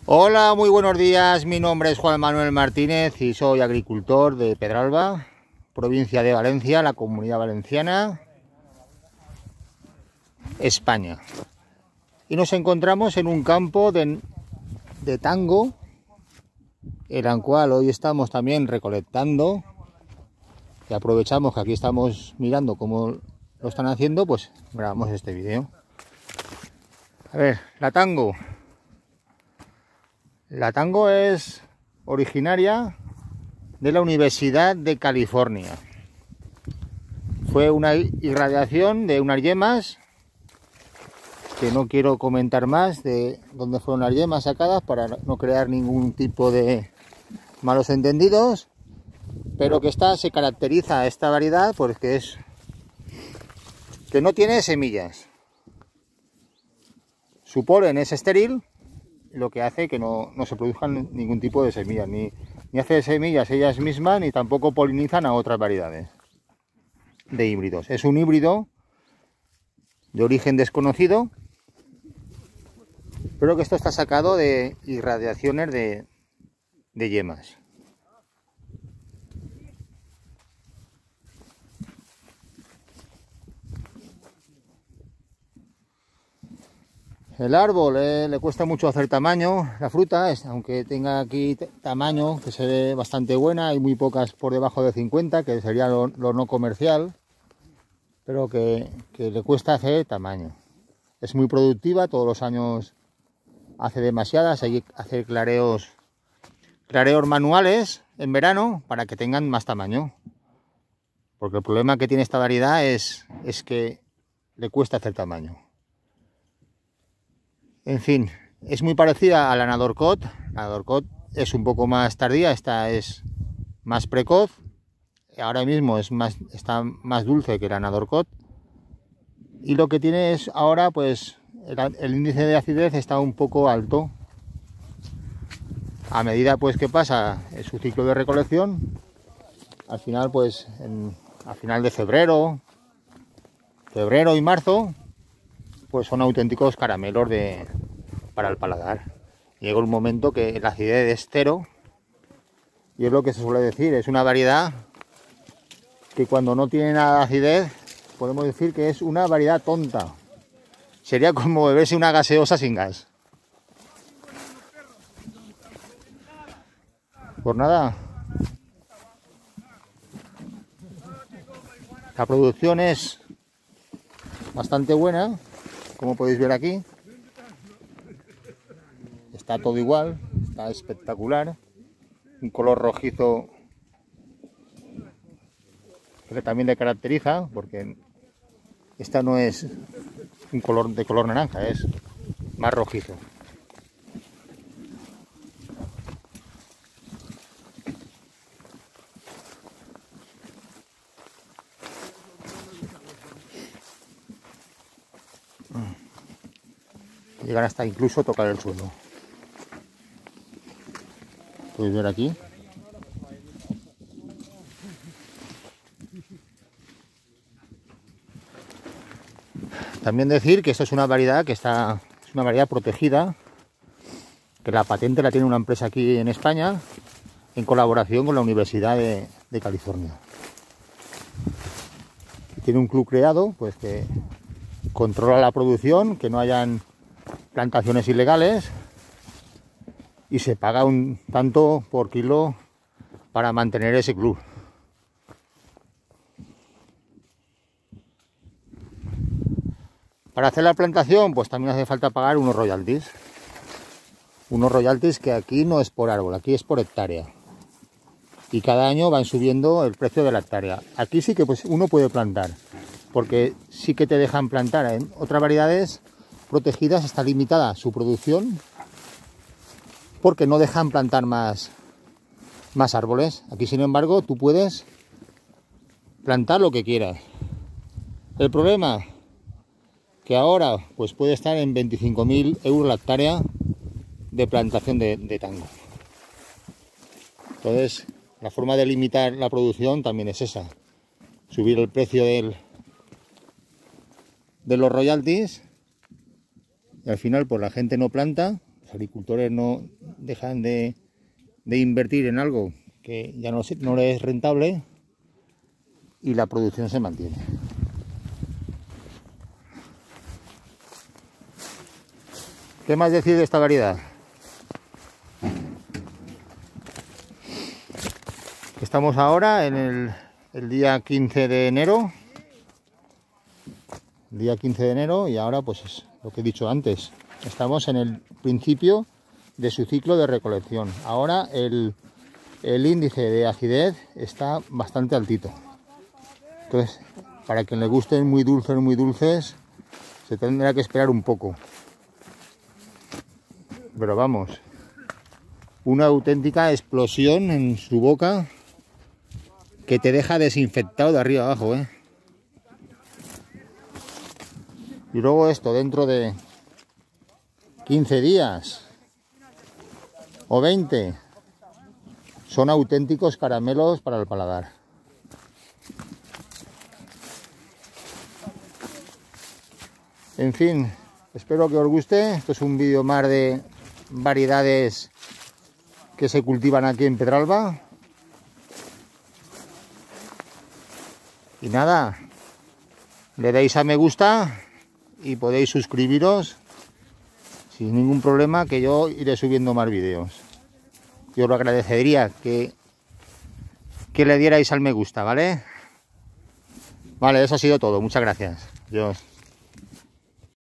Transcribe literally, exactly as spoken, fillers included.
Hola, muy buenos días. Mi nombre es Juan Manuel Martínez y soy agricultor de Pedralba, provincia de Valencia, la Comunidad Valenciana, España. Y nos encontramos en un campo de, de tango, en el cual hoy estamos también recolectando. Y aprovechamos que aquí estamos mirando cómo lo están haciendo, pues grabamos este vídeo. A ver, la tango. La tango es originaria de la Universidad de California. Fue una irradiación de unas yemas, que no quiero comentar más de dónde fueron las yemas sacadas para no crear ningún tipo de malos entendidos, pero que esta se caracteriza, esta variedad, porque es que no tiene semillas. Su polen es estéril, lo que hace que no, no se produzcan ningún tipo de semillas, ni, ni hace semillas ellas mismas, ni tampoco polinizan a otras variedades de híbridos. Es un híbrido de origen desconocido, pero que esto está sacado de irradiaciones de, de yemas. El árbol eh, le cuesta mucho hacer tamaño, la fruta, es, aunque tenga aquí tamaño, que se ve bastante buena, hay muy pocas por debajo de cincuenta, que sería lo, lo no comercial, pero que, que le cuesta hacer tamaño. Es muy productiva, todos los años hace demasiadas, hay que hacer clareos, clareos manuales en verano para que tengan más tamaño. Porque el problema que tiene esta variedad es, es que le cuesta hacer tamaño. En fin, es muy parecida a la Nadorcot. La Nadorcot es un poco más tardía, esta es más precoz. Ahora mismo es más, está más dulce que la Nadorcot. Y lo que tiene es ahora, pues, el, el índice de acidez está un poco alto. A medida pues que pasa su ciclo de recolección, al final, pues, en, a final de febrero, febrero y marzo, pues son auténticos caramelos de, para el paladar. Llega un momento que la acidez es cero, y es lo que se suele decir, es una variedad que cuando no tiene nada de acidez, podemos decir que es una variedad tonta. Sería como beberse una gaseosa sin gas. Pues nada, la producción es bastante buena, como podéis ver aquí. Está todo igual, está espectacular. Un color rojizo que también le caracteriza, porque esta no es un color de color naranja, es más rojizo. Llegan hasta incluso tocar el suelo. Podéis ver aquí. También decir que esto es una variedad que está, es una variedad protegida, que la patente la tiene una empresa aquí en España, en colaboración con la Universidad de, de California. Tiene un club creado, pues, que controla la producción, que no hayan plantaciones ilegales, y se paga un tanto por kilo para mantener ese club. Para hacer la plantación, pues también hace falta pagar unos royalties. Unos royalties que aquí no es por árbol, aquí es por hectárea. Y cada año van subiendo el precio de la hectárea. Aquí sí que pues uno puede plantar, porque sí que te dejan plantar. En otras variedades protegidas está limitada su producción, porque no dejan plantar más, más árboles. Aquí, sin embargo, tú puedes plantar lo que quieras. El problema, que ahora pues puede estar en veinticinco mil euros la hectárea de plantación de, de tango. Entonces, la forma de limitar la producción también es esa: subir el precio del, de los royalties, y al final pues la gente no planta, Los agricultores no dejan de, de invertir en algo que ya no, no les es rentable y la producción se mantiene. ¿Qué más decir de esta variedad? Estamos ahora en el, el día quince de enero. Día quince de enero y ahora pues es lo que he dicho antes. Estamos en el principio de su ciclo de recolección. Ahora el, el índice de acidez está bastante altito. Entonces, para quien le gusten muy dulces, muy dulces, se tendrá que esperar un poco. Pero vamos, una auténtica explosión en su boca que te deja desinfectado de arriba abajo, ¿eh? Y luego esto dentro de quince días o veinte son auténticos caramelos para el paladar. En fin, espero que os guste. Esto es un vídeo más de variedades que se cultivan aquí en Pedralba. Y nada, le dais a me gusta y podéis suscribiros sin ningún problema, que yo iré subiendo más vídeos. Yo os lo agradecería que, que le dierais al me gusta, ¿vale? Vale, eso ha sido todo. Muchas gracias. Adiós.